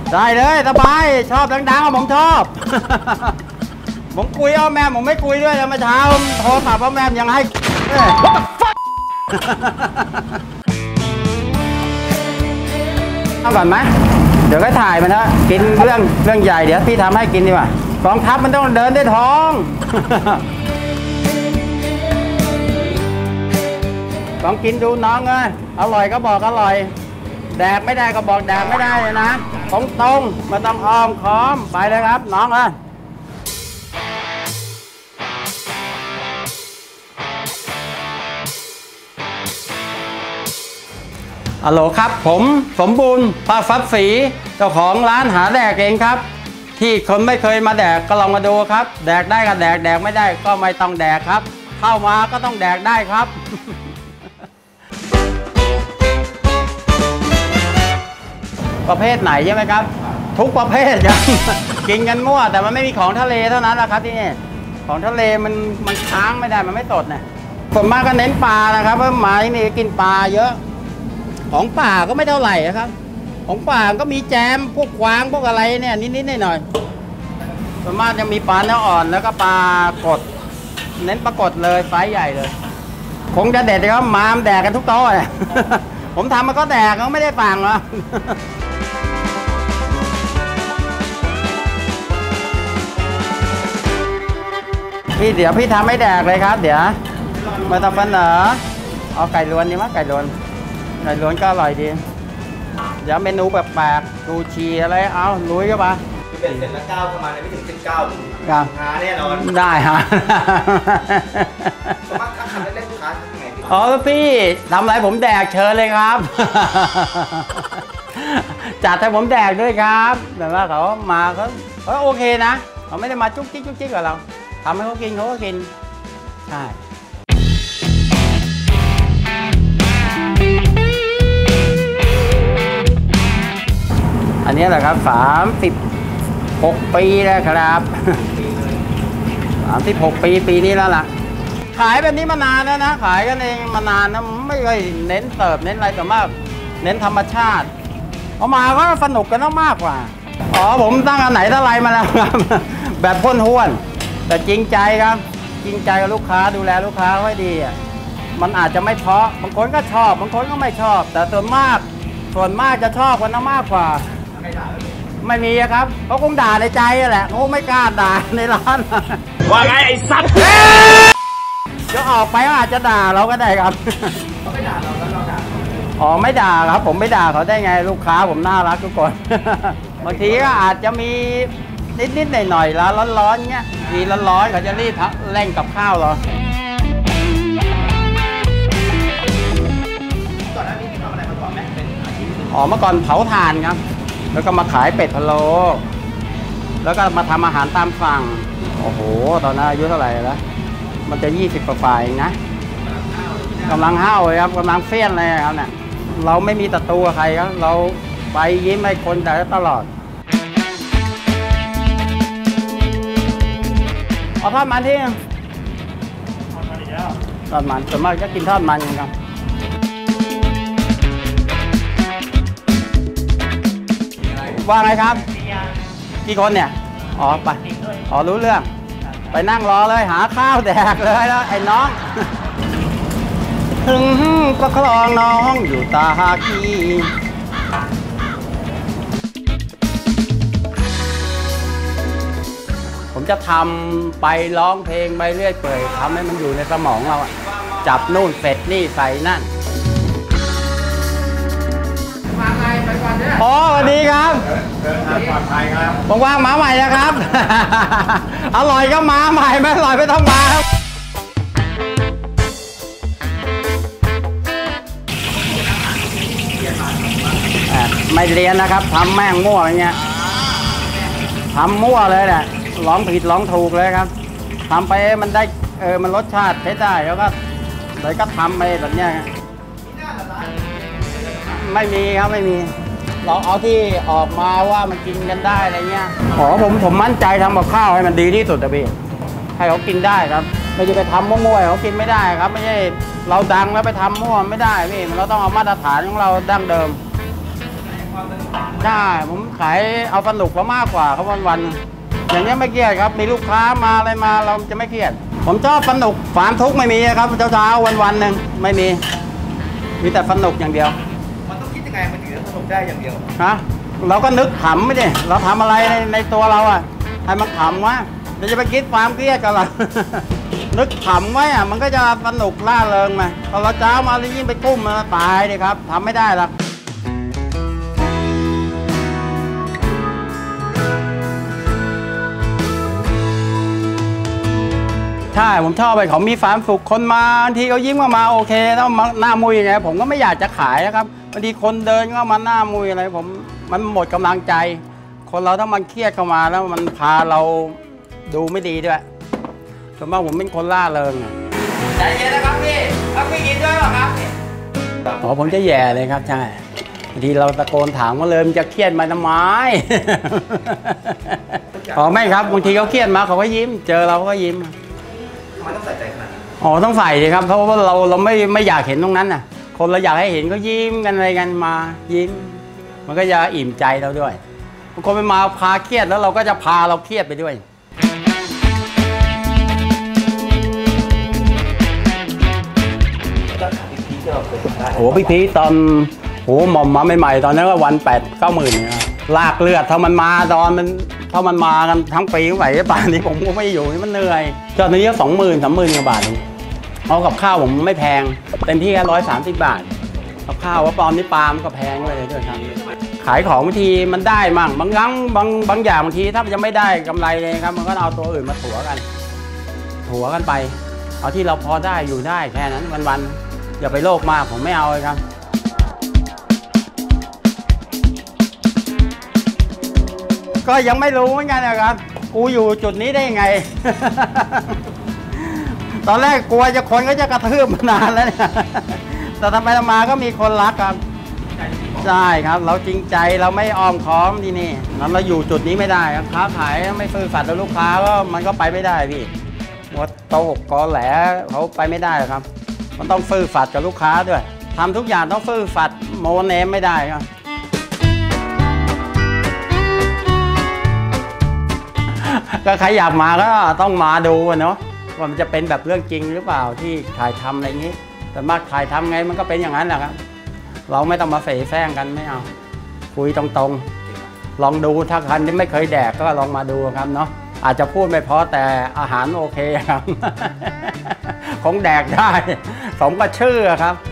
ได้เลยสบายชอบดังๆผมชอบผมคุยเอาแม่ผมไม่คุยด้วยเมื่อเช้าโทรศัพท์เอาแม่ยังให้เอาก่อนไหมเดี๋ยวก็ถ่ายมันนะกินเรื่องใหญ่เดี๋ยวพี่ทำให้กินดีกว่ากองทัพมันต้องเดินด้วยท้องลองกินดูน้องเอ้ยอร่อยก็บอกอร่อยแดกไม่ได้ก็บอกแดกไม่ได้เลยนะตรงๆมาต้องอ้อมค้อมไปเลยครับน้องเอ้ยฮัลโหลครับผมสมบูรณ์ภาคฟัดศรีเจ้าของร้านหาแดกเองครับที่คนไม่เคยมาแดกก็ลองมาดูครับแดกได้ก็แดกแดกไม่ได้ก็ไม่ต้องแดกครับเข้ามาก็ต้องแดกได้ครับประเภทไหนใช่ไหมครับทุกประเภทครับกินกันมั่วแต่มันไม่มีของทะเลเท่านั้นแหละครับที่นี่ของทะเลมันค้างไม่ได้มันไม่สดนะส่วนมากก็เน้นปลานะครับเพราะหมาที่นี่กินปลาเยอะของป่าก็ไม่เท่าไหร่ครับของป่าก็มีแจมพวกกวางพวกอะไรเนี่ยนิดๆหน่อยๆส่วนมากจะมีปลาเนื้ออ่อนแล้วก็ปลากดเน้นปลากดเลยไซส์ใหญ่เลยคงจะเด็ดครับมามแดกกันทุกโต๊ะเลยผมทำมันก็แดกเขาไม่ได้ฟังหรอพี่เดี๋ยวพี่ทำให้แดกเลยครับเดี๋ยวมาตะฟันเหรอเอาไก่ล้วนดีมั้ยไก่ล้วนก็อร่อยดีเดี๋ยวเมนูแปลกๆซูชิอะไรเอาลุยเข้ามาเป็นเสร็จแล้ว9ประมาณไม่ถึง19หาแน่นอนได้ฮะสมัครคันเล่นลูกค้าทำไงพี่อ๋อพี่ทำอะไรผมแดกเชิญเลยครับจัดให้ผมแดกด้วยครับแต่ว่าเขามาเขาโอเคนะเขาไม่ได้มาจุ๊กจิ๊กกับเราทำให้เขากินเขาก็กินใช่อันนี้แหละครับ36 ปีแล้วครับ36 ปีนี้แล้วล่ะขายแบบนี้มานานแล้วนะขายกันเองมานานนะไม่เคยเน้นเสิร์ฟเน้นอะไรแต่มากเน้นธรรมชาติพอมาก็สนุกกันมากกว่าอ๋อผมตั้งอันไหนอะไรมาแล้วครับแบบพ่นห้วนแต่จริงใจครับจริงใจกับลูกค้าดูแลลูกค้าไว้ดีมันอาจจะไม่เพราะบางคนก็ชอบบางคนก็ไม่ชอบแต่ส่วนมากจะชอบกันมากกว่าไม่มีครับเขาคงด่าในใจแหละเขาไม่กล้าด่าในร้านว่าไงไอ้สัตว์จะออกไปอาจจะด่าเราก็ได้ครับเขาไม่ด่าเราแล้วเราด่าอ๋อไม่ด่าครับผมไม่ด่าเขาได้ไงลูกค้าผมน่ารักทุกคนบางทีก็อาจจะมีนิดหน่อยๆร้านร้อนๆเงี้ยทีร้อนๆเขาจะรีบเร่งกับข้าวเหรอก่อนหน้านี้ทำอะไรมาก่อนไหมเป็นอาชีพอ๋อเมื่อก่อนเผาถ่านครับแล้วก็มาขายเป็ดพะโล้แล้วก็มาทำอาหารตามสั่งโอ้โหตอนนั้นอายุเท่าไหร่แล้วมันจะ20 กว่าฝ่ายนะกำลังห้าวเลยครับกำลังเฟี้ยนเลยครับเนี่ยเราไม่มีศัตรูกับใครครับเราไปยิ้มให้คนแต่ตลอดเอาทอดมันที่ทอดมันส่วนมากจะกินทอดมันกันครับว่าไงครับกี่คนเนี่ยอ๋อไปอ๋อรู้เรื่องไปนั่งรอเลยหาข้าวแดกเลยแล้วไอ้น้องถึงประคองน้องอยู่ตาคีผมจะทำไปร้องเพลงไปเรื่อยเปื่อยทำให้มันอยู่ในสมองเราจับนู่นเสร็จนี่ใส่นั่นอ๋อสวัสดีครับปลอดภัยครับว่างๆมาใหม่นะครับ อร่อยก็มาใหม่ไม่อร่อยไม่ต้องมาครับไม่เรียนนะครับทำแม่งมั่วอย่างเงี้ยทำมั่วเลยแหละร้องผิดร้องถูกเลยครับทำไปมันได้มันรสชาติใช้ได้แล้วก็เลยก็ทำไปแบบเนี้ยไม่มีครับไม่มีเราเอาที่ออกมาว่ามันกินกันได้อะไรเงี้ยอ๋อผมมั่นใจทำกับข้าวให้มันดีที่สุดนะพี่ให้เขากินได้ครับไม่จะไปทำมั่วๆเขากินไม่ได้ครับไม่ใช่เราดังแล้วไปทำมั่วไม่ได้พี่เราต้องเอามาตรฐานของเราดั้งเดิมความสนุกใช่ผมขายเอาสนุกมากกว่าครับวันๆอย่างนี้ไม่เครียดครับมีลูกค้ามาอะไรมาเราจะไม่เครียดผมชอบสนุกความทุกข์ไม่มีครับเช้าวันหนึ่งไม่มีแต่สนุกอย่างเดียวมันต้องคิดยังไงมันถึงจะสนุกได้อย่างเดียวนะเราก็นึกขำไม่ดิเราทำอะไรในตัวเราอ่ะให้มันขำวะเราจะไปคิดความเครียดกันหรอ นึกขำไว้อ่ะมันก็จะสนุกล่าเริงมาพอเราเช้ามาแล้วยิ่งไปกุ้มมันตายดิครับทำไม่ได้หรอกใช่ผมชอบไปเขามีความสุขคนมาบางทีเขายิ้มเข้ามาโอเคแล้วหน้ามุยไงผมก็ไม่อยากจะขายนะครับบางทีคนเดินเข้ามาหน้ามุยอะไรผมมันหมดกำลังใจคนเราถ้ามันเครียดเข้ามาแล้วมันพาเราดูไม่ดีด้วยส่วนมากผมเป็นคนล่าเริงใจเย็นนะครับพี่กินด้วยหรอครับอ๋อผมจะแย่เลยครับใช่บางทีเราตะโกนถามว่าเลยมันจะเครียดมาทำไม อ๋อไม่ครับบางทีเขาเครียดมาเขาก็ยิ้มเจอเราก็ยิ้มทำไมต้องใส่ใจขนาดนั้นอ๋อต้องใส่เลยครับเพราะว่าเราไม่อยากเห็นตรงนั้นน่ะคนเราอยากให้เห็นก็ยิ้มกันอะไรกันมายิ้มมันก็จะอิ่มใจเราด้วยบางคนไปมาพาเครียดแล้วเราก็จะพาเราเครียดไปด้วยโอ้พี่พีตอนโหหม่อมมาใหม่ๆตอนนั้นก็วัน8-9 หมื่นนะลากเลือดถ้ามันมาตอนมันถ้ามันมากันทั้งปีไหวป่านนี้ผมก็ไม่อยู่มันเหนื่อยจอดนี้ก็20,000-30,000 กว่าบาทเอากับข้าวผมไม่แพงเต็มที่แค่130 บาทกับข้าวว่าปลอมนี่ปลามันก็แพงเลยด้วยครับขายของบางทีมันได้มั่งบางครั้งบางอย่างบางทีถ้ามันจะไม่ได้กำไรเลยครับมันก็เอาตัวอื่นมาถัวกันไปเอาที่เราพอได้อยู่ได้แค่นั้นวันๆอย่าไปโลภมากผมไม่เอาเลยครับก็ยังไม่รู้เหมือนกันนะครับกูอยู่จุดนี้ได้ยังไง ตอนแรกกลัวคนก็จะกระทืบมานานแล้วเนี่ยแต่ทำไปทำมาก็มีคนรักครับใช่ครับเราจริงใจเราไม่อ้อมค้อมที่นี่เราอยู่จุดนี้ไม่ได้ครับค้าขายไม่ซื่อสัตย์ต่อลูกค้าก็มันก็ไปไม่ได้พี่ว่าโตกอแหลเขาไปไม่ได้ครับมันต้องซื่อสัตย์กับลูกค้าด้วยทำทุกอย่างต้องซื่อสัตย์โมเนมไม่ได้ครับก็ใครอยากมาก็ต้องมาดูเนาะว่ามันจะเป็นแบบเรื่องจริงหรือเปล่าที่ถ่ายทำอะไรอย่างนี้แต่มากถ่ายทำไงมันก็เป็นอย่างนั้นแหละครับเราไม่ต้องมาเสแสร้งกันไม่เอาคุยตรงๆลองดูถ้าคันที่ไม่เคยแดกก็ลองมาดูครับเนาะอาจจะพูดไม่พอแต่อาหารโอเคครับ ของแดกได้สมกับชื่อครับ